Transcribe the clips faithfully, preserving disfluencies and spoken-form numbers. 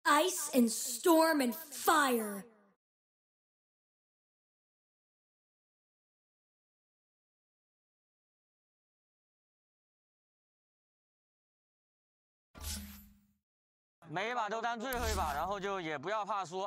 Ice and storm and fire. 每一把都当最后一把，然后就也不要怕输。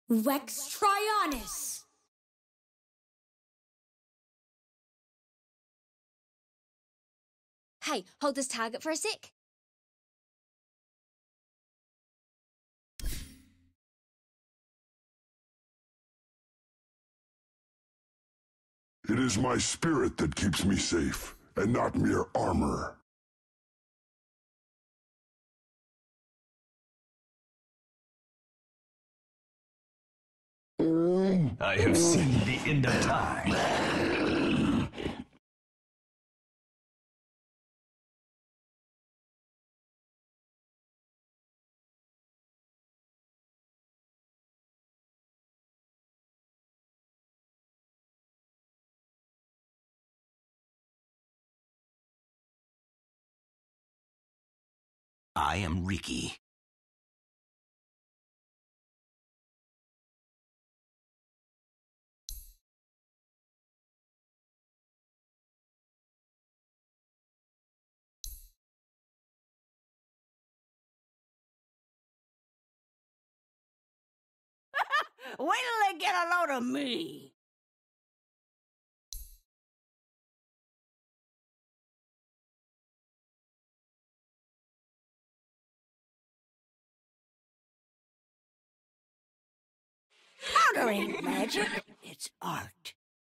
Rex Trionis. Hey, hold this target for a sec. It is my spirit that keeps me safe, and not mere armor. I have seen the end of time. I am Riki. Wait till they get a load of me. Powder ain't magic, it's art.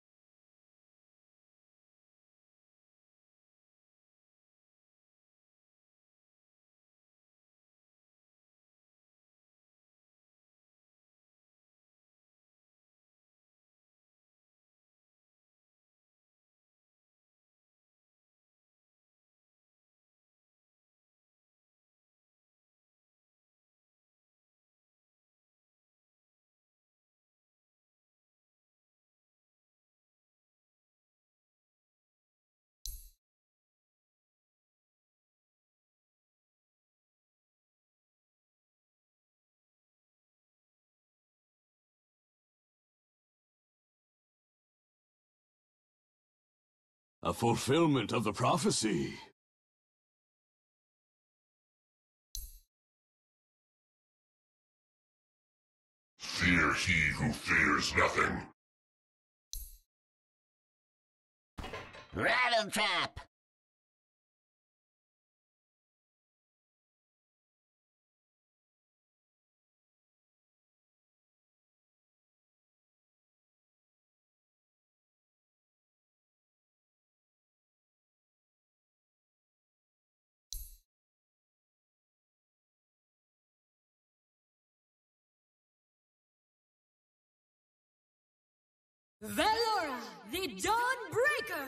A fulfillment of the prophecy. Fear he who fears nothing. Rattle trap. Velora, the Dawnbreaker.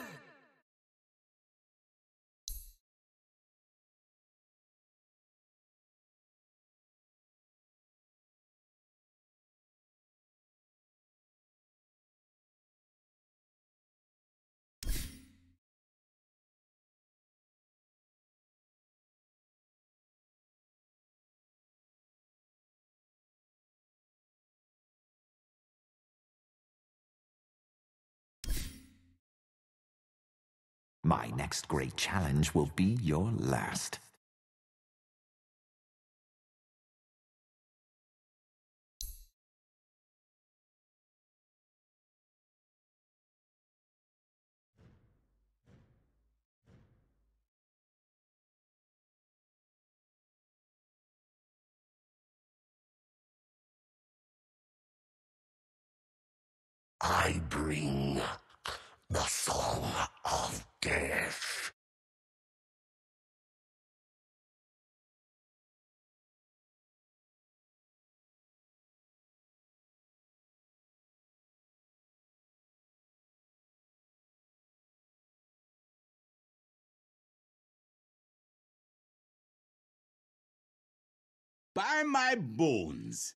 My next great challenge will be your last. I bring the Song of Death. By my bones.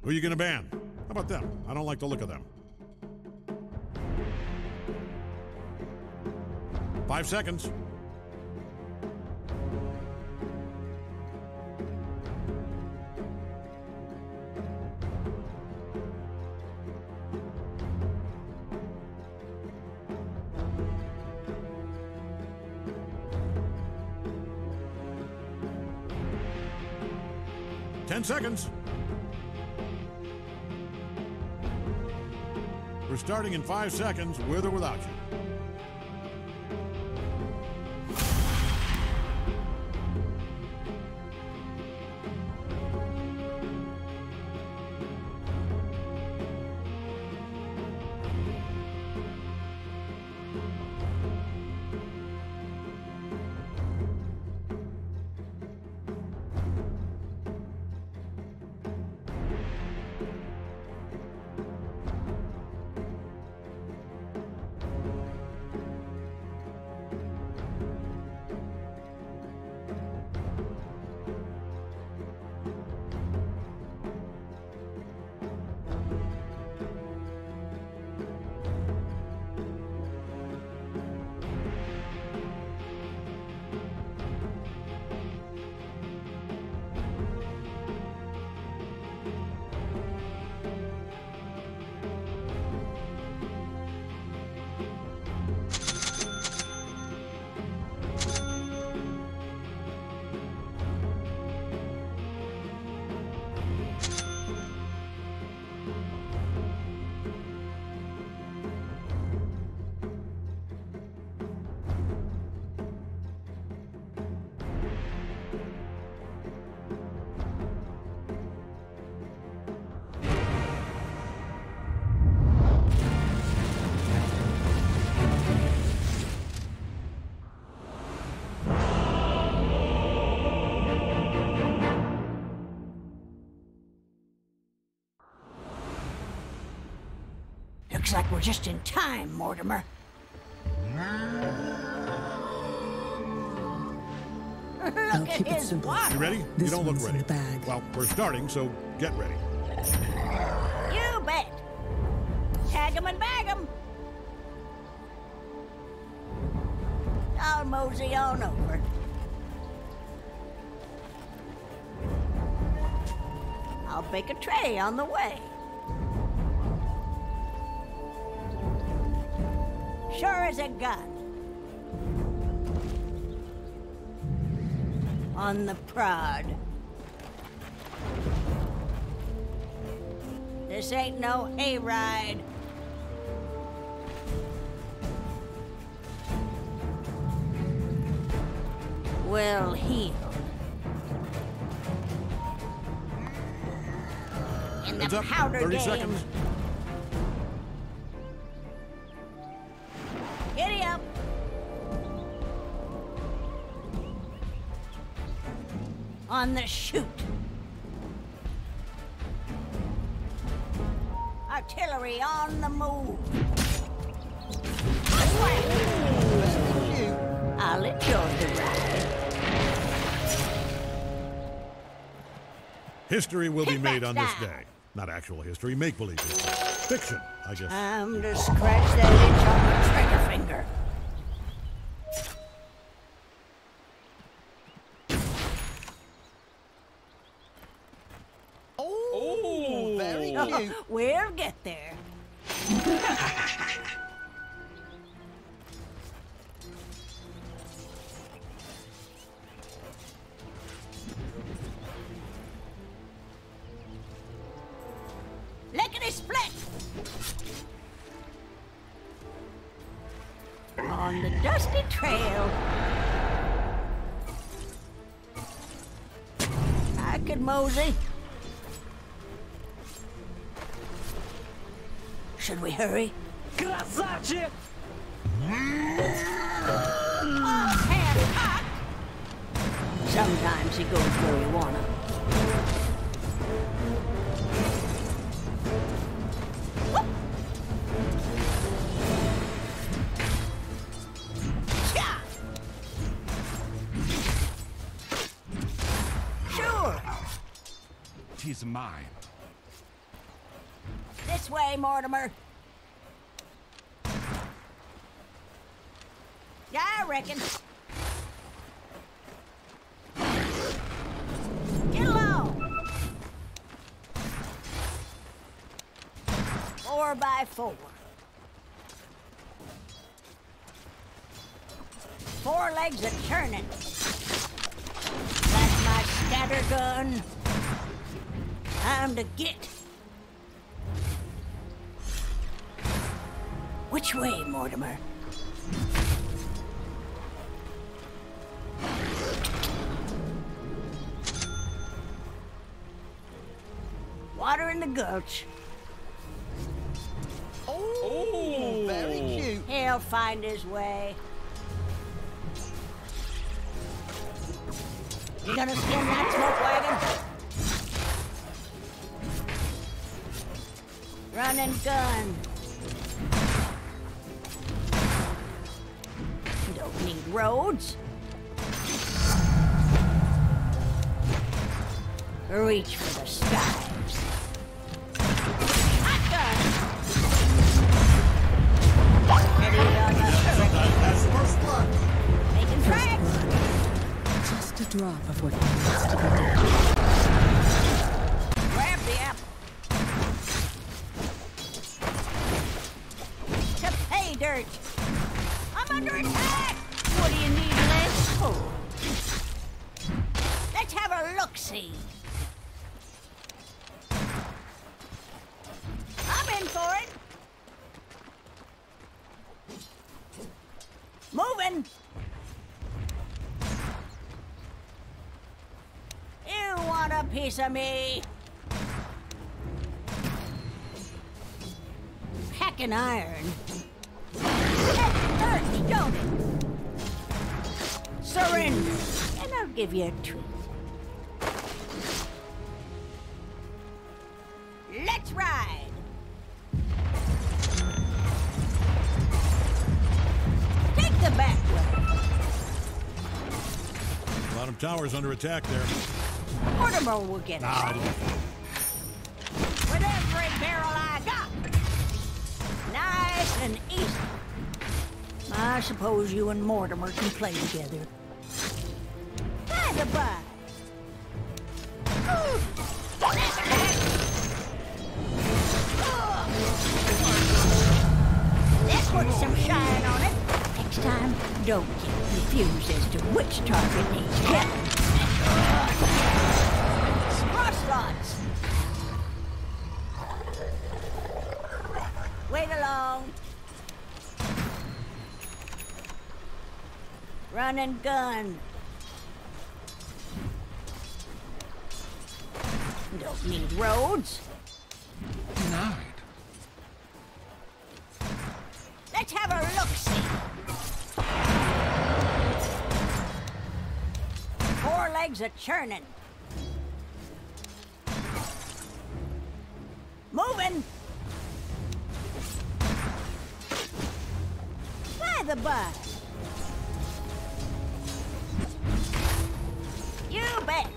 Who are you gonna ban? How about them? I don't like the look of them. Five seconds. Ten seconds. We're starting in five seconds, with or without you. Looks like we're just in time, Mortimer. Look I'll at keep it his simple. water. You ready? This you don't look one's in ready. the bag. Well, we're starting, so get ready. You bet. Tag 'em and bag 'em. I'll mosey on over. I'll bake a tray on the way. Sure as a gun. On the prod. This ain't no hayride. Well healed. In Heads the up. powder thirty game. seconds. Giddy up. On the shoot. Artillery on the move. I'll enjoy the ride. History will be Hit made that on this down. day. Not actual history, make-believe history. Fiction, I guess. I'm to scratch that itch on the trigger finger. Oh, very cute. We'll get there. Lickety split. On the dusty trail. I could mosey. Should we hurry? Красавчик! All hands hot. Sometimes he goes where you wanna. Whoop. Cha. Sure. Tis mine. This way, Mortimer. Yeah, I reckon. Get along. Four by four. Four legs a churning. That's my scatter gun. Time to get. Which way, Mortimer? Water in the gulch. Oh, very cute. He'll find his way. You gonna skin that smoke wagon? Run and gun. Don't need roads. Reach for the skies. Hot gun. Ready on the hurricane. Making tracks. Just a drop of what needs to be done. Grab the apple. To pay dirt. I'm under attack. What do you need less for? Let's have a look-see. I'm in for it. Moving. You want a piece of me? Packing iron. That hurts, don't it? Surrender, and I'll give you a treat. Let's ride. Take the back way. Bottom tower's under attack there. Mortimer will get Nah, it. With every barrel I got. Nice and easy. I suppose you and Mortimer can play together. By the by. Ooh, that's back. That puts some shine on it. Next time, don't get confused as to which target needs killing. Cross lots. Wait along. Run and gun. Don't need roads. Denied. Let's have a look-see. Four legs a churning. Moving. By the by. You bet.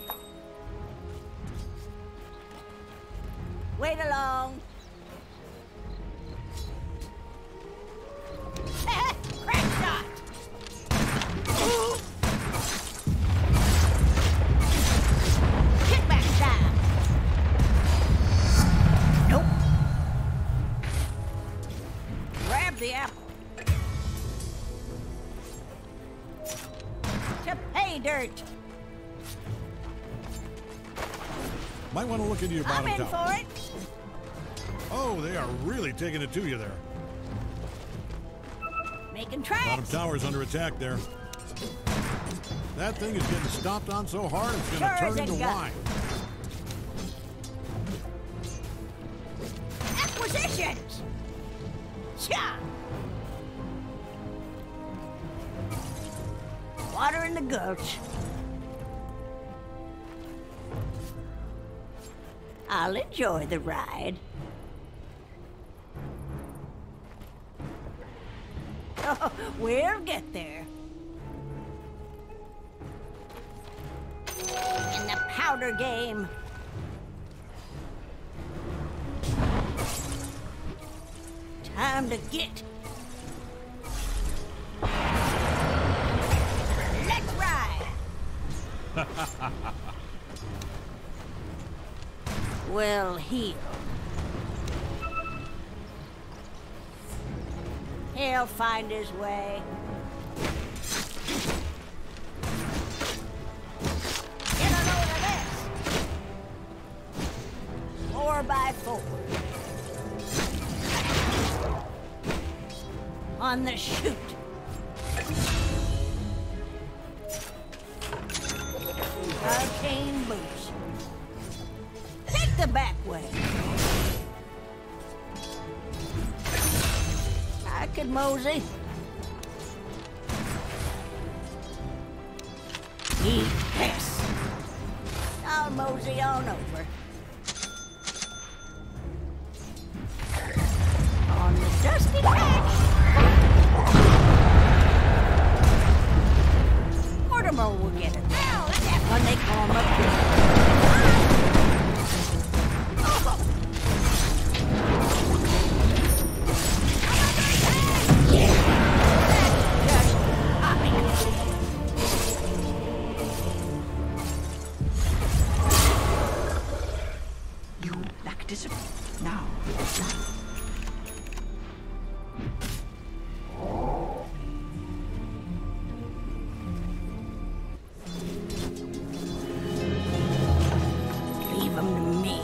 Wait along. Crack shot. Ooh. Kickback time. Nope. Grab the apple. To pay dirt. Might want to look into your I'm bottom in tower. for it. Oh, they are really taking it to you there. Making Bottom tracks. tower's under attack there. That thing is getting stomped on so hard it's going to Sure turn as it into got. wine. Acquisitions. Cha. Water in the gulch. I'll enjoy the ride. Oh, we'll get there. In the powder game. Time to get. Let's ride. Well, heal. He'll find his way. Get a load of this. Four by four. On the shoot. Arcane boots. Take the back way. I could mosey. Eat this. I'll mosey on over. On the dusty patch. Mortimer will get it. Now, that's when they come up here. You lack discipline. Now. Leave them to me.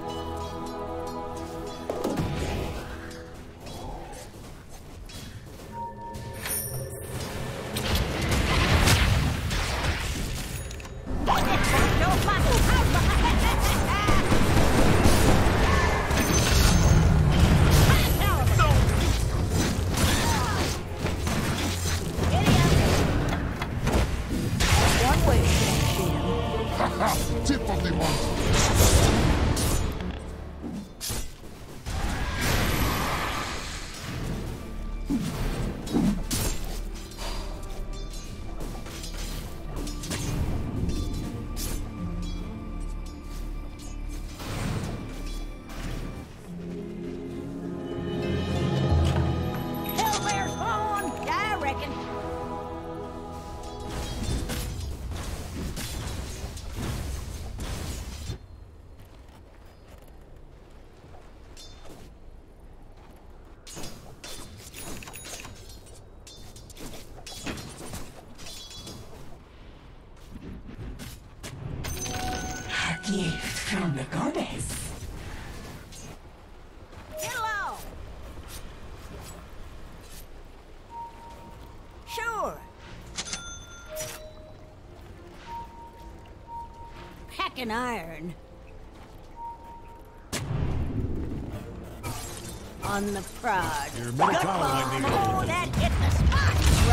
Tip of the monster. Hell, there's one. I reckon. A gift from the goddess. Hello. Sure. Packing iron. On the prod. Your middle tower might need Oh, a that hit the spot.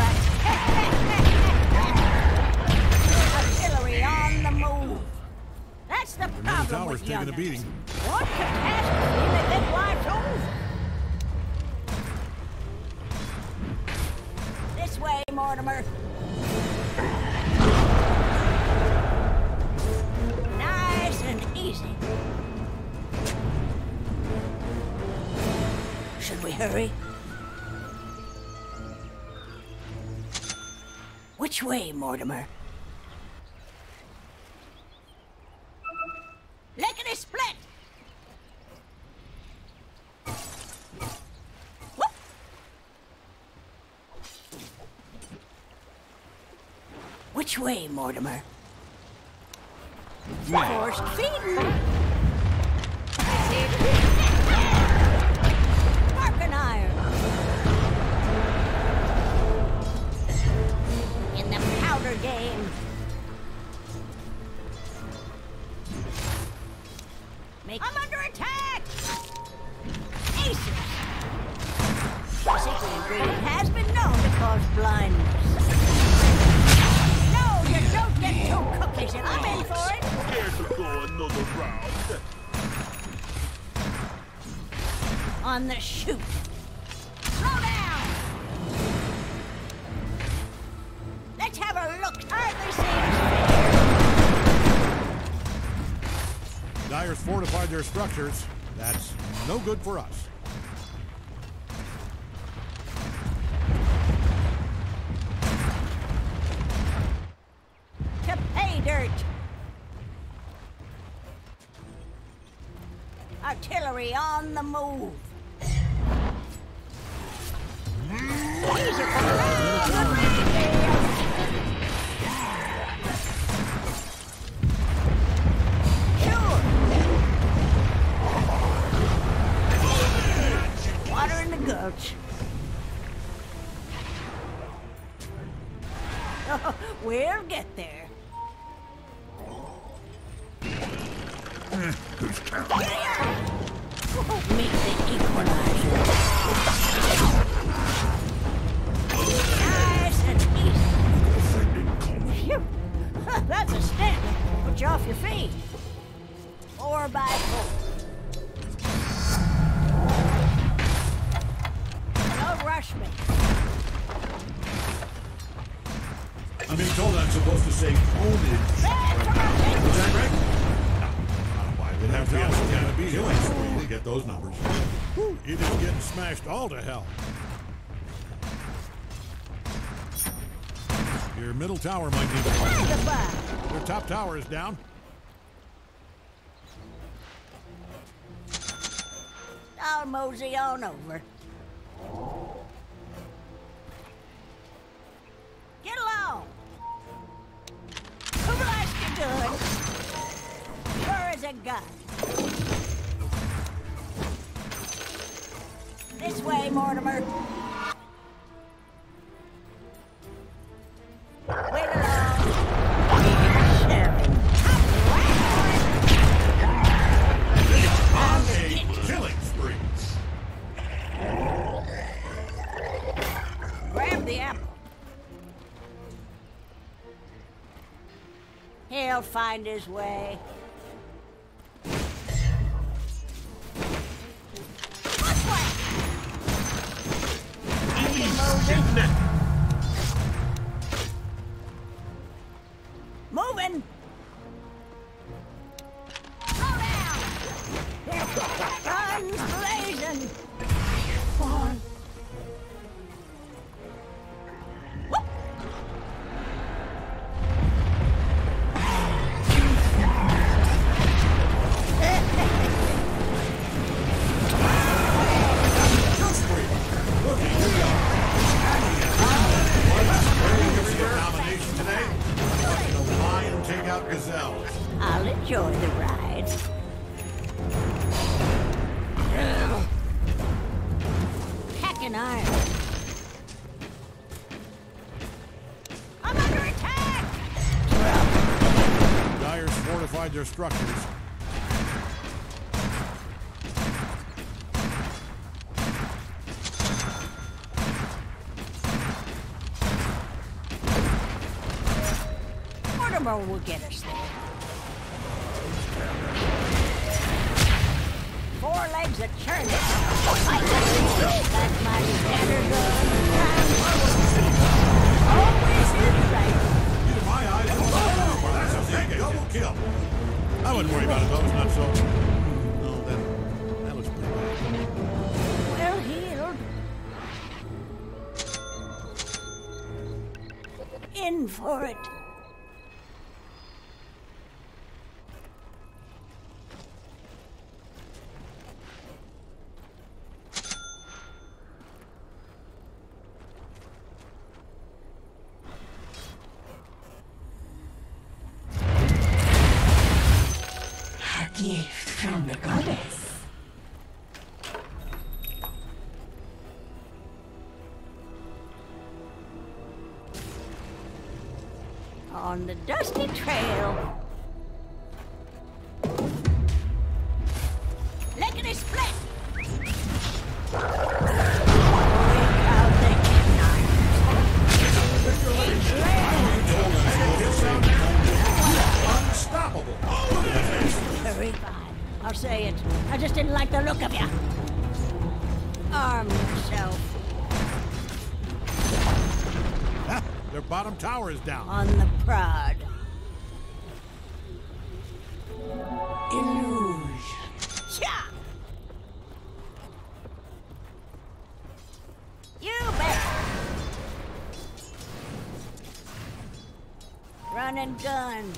Right. Artillery on the move. That's the Your middle problem tower's with taking a young'uns. beating. One catastrophe that then wipes over. This way, Mortimer. Nice and easy. Should we hurry? Which way, Mortimer? Lickety split! Whoop. Which way, Mortimer? Forced feeding. Sparking iron. In the powder game. Make I'm under attack! Aces! The secret ingredient has been known to cause blindness. No, you don't get two cookies and I'm in for it! Care to go another round? On the shoot. Slow down! Let's have a look. Hardly seems fair. Dyer's fortified their structures. That's no good for us. pay dirt. Artillery on the move. Easy for now. Good radio. Sure. Water in the gulch. Oh, we'll get there. Who's counting? Meet the equalizer. Nice and easy. Phew. That's a stick. Put you off your feet. Four by four. Don't rush me. I'm being told I'm supposed to say ownage. Is that right? It'd have to be kind of be killing for you to get those numbers. Whew, you're just getting smashed all to hell. Your middle tower might need to. Your top tower is down. I'll mosey on over. Get along. Who likes to do it? Sure as a gun. This way, Mortimer. Wait along. Sharon. On a killing spree. Grab the apple. He'll find his way. Moving. Slow down. Guns blazing. Come on. Whoop. Gazelles. I'll enjoy the ride. Packing iron. I'm under attack! Dyer's fortified their structures. Mortimer will get us there. Four legs a churning. That's my standard gun. Always is right. In my eyes, that's a big double kill. I wouldn't worry about it, though. It's not so. No, that, that was pretty bad. Well healed. In for it. Gift from the goddess. On the dusty trail. Lickety split. Unstoppable. Very fine. I'll say it. I just didn't like the look of you. Arm yourself. Ah, their bottom tower is down. On the prod. Illusion. Cha! You bet. Running and gun.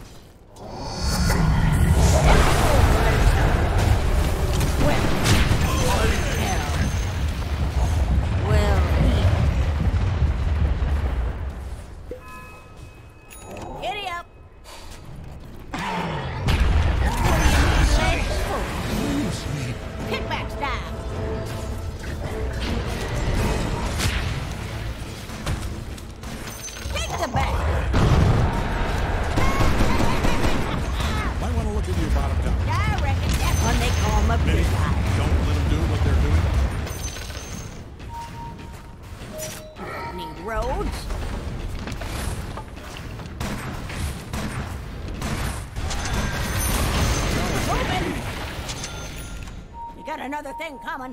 Another thing coming.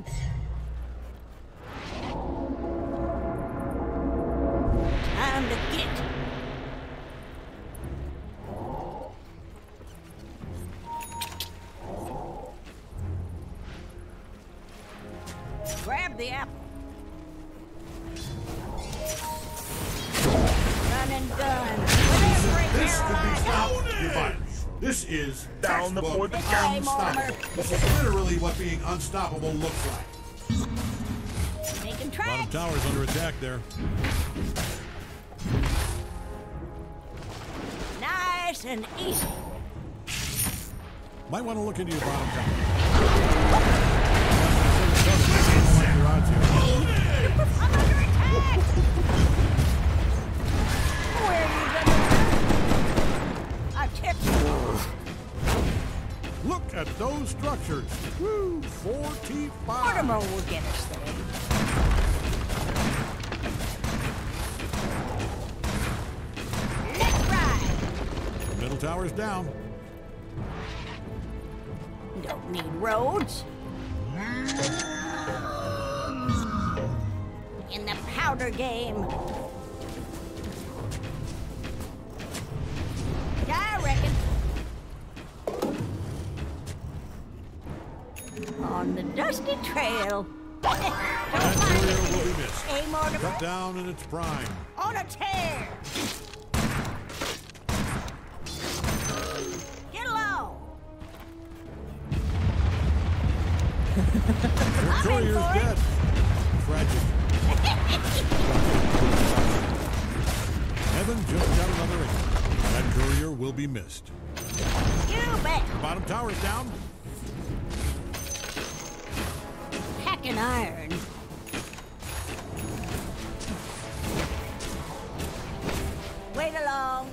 Time to get. Grab the apple. Run and gun. This could be stopped. Goodbye. This is Down the board. Unstoppable. This is literally what being unstoppable looks like. Making Bottom tracks. tower's under attack there. Nice and easy. Might want to look into your bottom tower. I'm under attack. Where are you going? I tipped you. Look at those structures. Woo, forty-five. Mortimer will get us there. Let's ride. The middle tower's down. Don't need roads. In the powder game. I reckon. On the dusty trail. That courier will be missed. Hey, Mortimer. Cut down in its prime. On a tear. Get along. Your I'm in courier's for it. dead. Tragic. Heaven just got another ring. That courier will be missed. You bet. The bottom tower's down. Hacking iron. Wait along.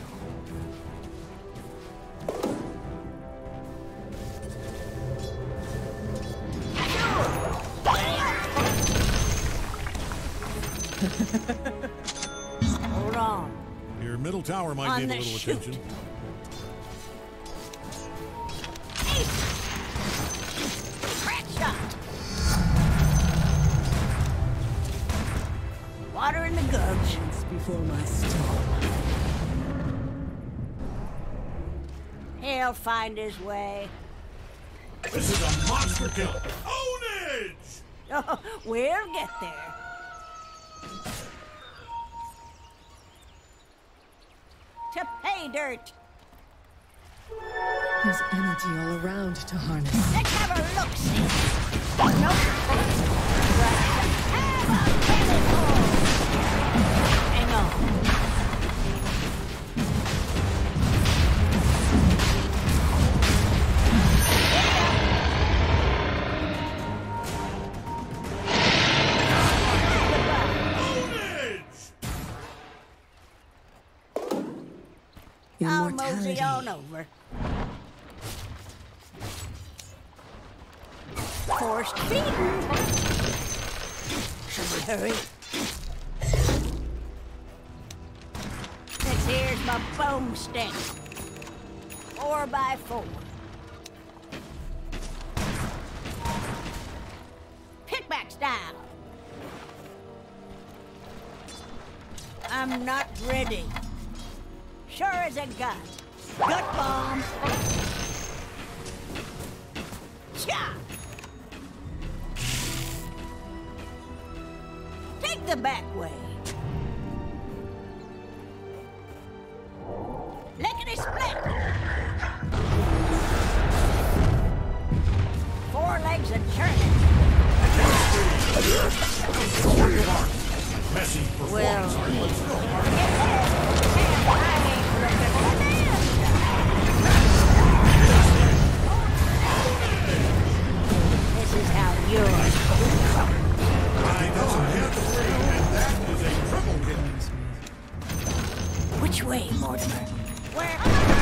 Hold on. Your middle tower might On need a the little shoot. attention. Crack shot. Water in the gulch. Before my storm. He'll find his way. This is a monster kill. Ownage! Oh, we'll get there. To pay dirt. There's energy all around to harness. Let's have a look-see. Nope. Have a belly full. Hang on. I'll mosey on over. Forced feeding. Should we hurry? This here's my foam stick. Four by four. Pickback style. I'm not ready. Sure as a gun. Gut bomb. Cha! Take the back way. turning. Messy performance, Well, sorry, but still. I ain't looking for this. This is how yours. I don't have to worry, and that is a triple kill. Which way, Mortimer? Where?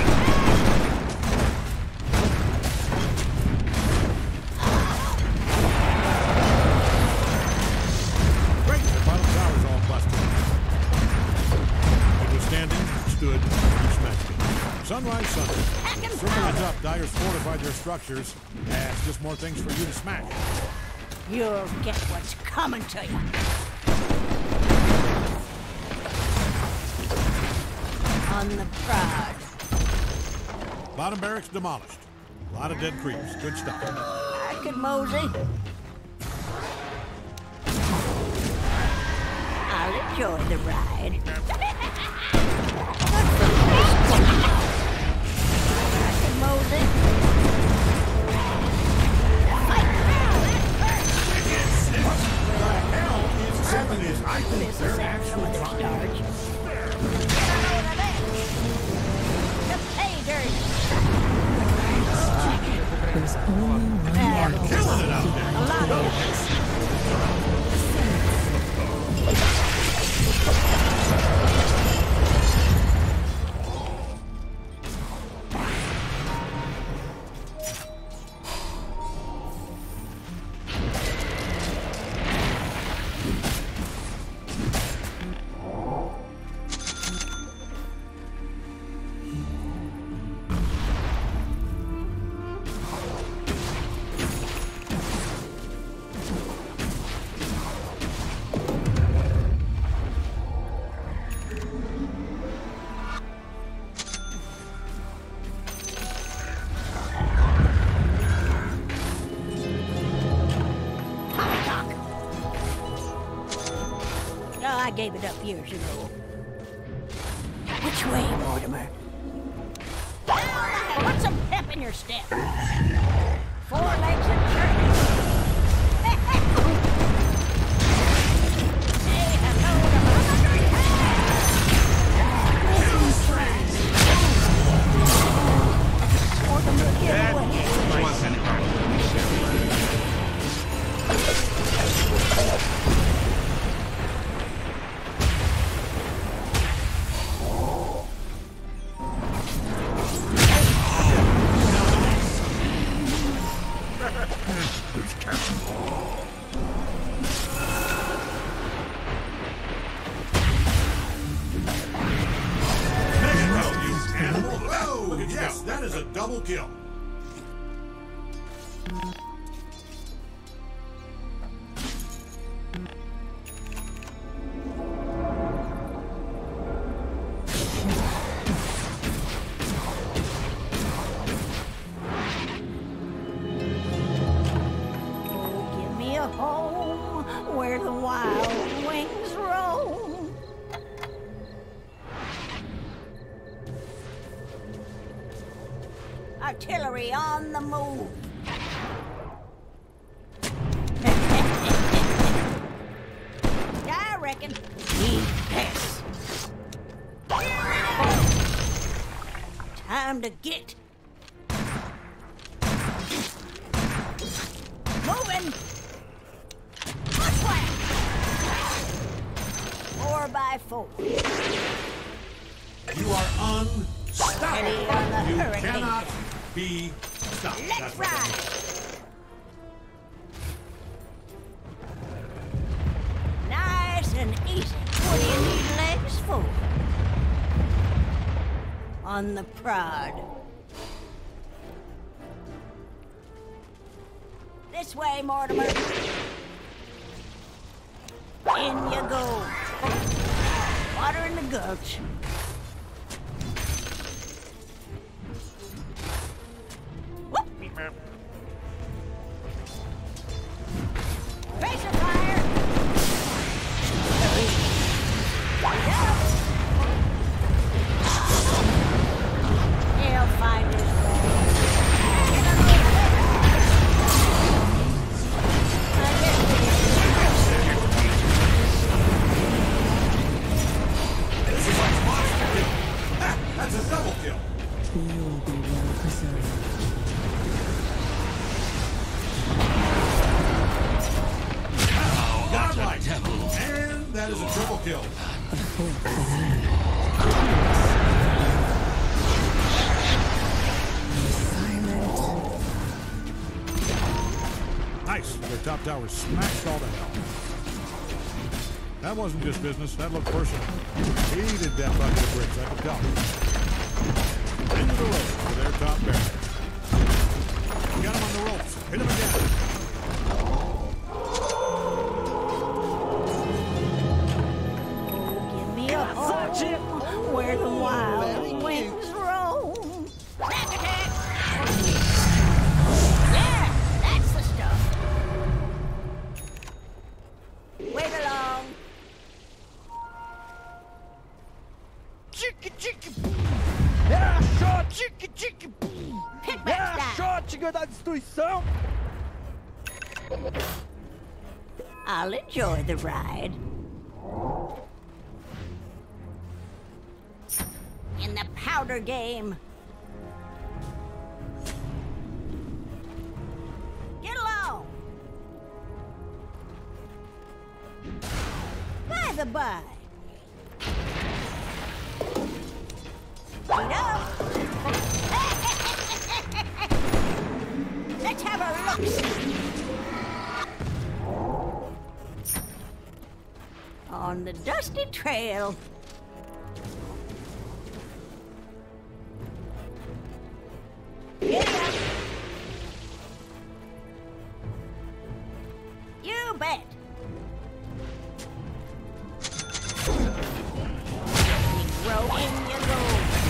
Great, the bottom tower's all busted. It was standing, stood, and smashed it. Sunrise, sunrise. Circle is up, Dyer's fortified their structures. Yeah, it's just more things for you to smash. You'll get what's coming to you. On the prod. Bottom barracks demolished. A lot of dead creeps. Good stuff. I could mosey. I'll enjoy the ride. I could mosey. Seven is, I think This is they're some actually other trying. starch. The pay dirt. There's only one Yeah. more. Killing it out there. A lot of it. I gave it up years ago. Which way, Mortimer? Put some pep in your step. Four legs and journey. Say hello to Mortimer, get away. Yes, that is a double kill. Oh, give me a home where the wild wings roam. Artillery on the move. I reckon. Eat this. Time to get. Moving. Whack. Four by four. You are unstoppable. Ready on the You hurricane. cannot be stopped. Let's That's what that ride. means. Nice and easy. What do you need legs for? On the prod. This way, Mortimer. In you go. Water in the gulch. Whoop. Face of fire. He'll find his way. You'll be well preserved. Godlike! And that is a triple kill. A fourth for me. Silent. Nice. Their top tower smashed all to hell. That wasn't just business. That looked personal. He did that bucket of bricks, I can tell. Into the road for their top barrier. Got him on the ropes. Hit him again. Give me a home where the wild winds roam. Snap attack! Yeah, that's the stuff. Wait along. Chicka chicka boom! É só chicka chicka boom! É só chicka da destruição! I'll enjoy the ride. In the powder game. Get along. By the by. Get up. Let's have a look-see. On the dusty trail. Get up. You bet. Grow in you go.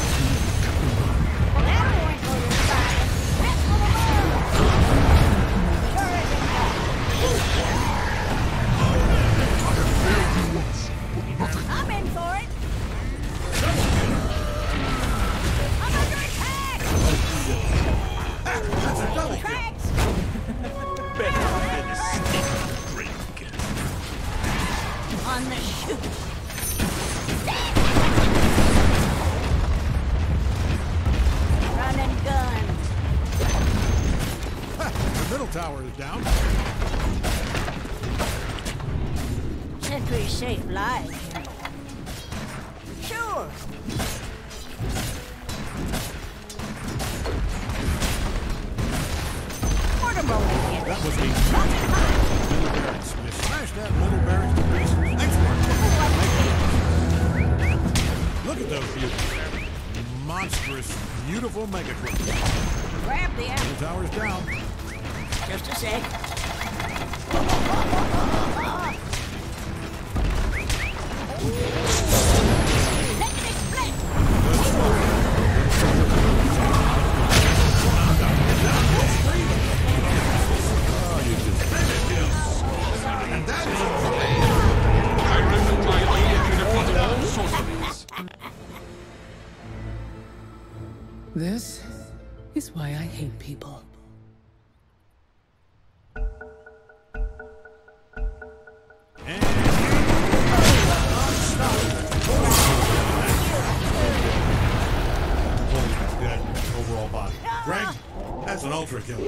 That won't go to fire. That's for the world. Sure as it does. I'm in for it. I'm under attack. That's a double kill. Tracks. Better than a stick drink. On the shoot. Run and gun. The middle tower is down. Sentries save lives. Sure. Mortimer will get That us. was a middle barracks. You smashed that middle barracks to pieces. Excellent. Look at those beauties. Monstrous, beautiful Megatron. Grab the ammo. The tower's down. Just a sec. Let it split. Oh, you just and that is This is why I hate people. dead overall body. Greg, that's an ultra killer.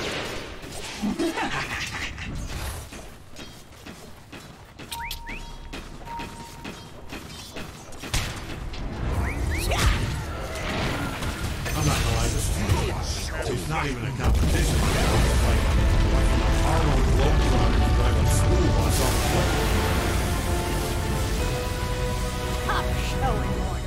I'm not gonna lie, this is not It's not even a competition. It's like watching a Harlem Globetrotters drive a school bus on the floor. Pop showing more